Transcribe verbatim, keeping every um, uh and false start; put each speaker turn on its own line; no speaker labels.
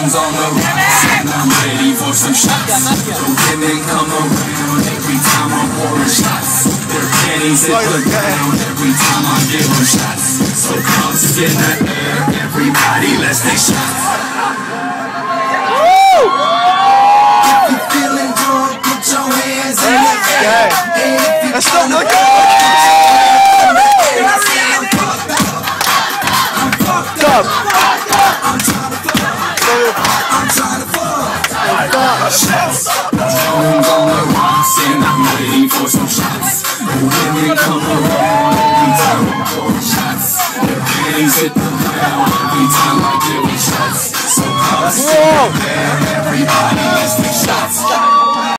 Stones on the rocks, and I'm ready for some shots. The women come around every time I'm pouring shots. Their panties hit the ground every time I give them shots. So cups in the air, everybody, let's take shots. Woo! If you feeling drunk, put your hands in the air. And if you don't look I'm fucked up. I'm trying to fuck. I'm trying to fuck. Shots. Stones on the rocks, and I'm ready for some shots. The women come around every time I'm pouring shots. Their panties hit the ground every time I give them shots. So cups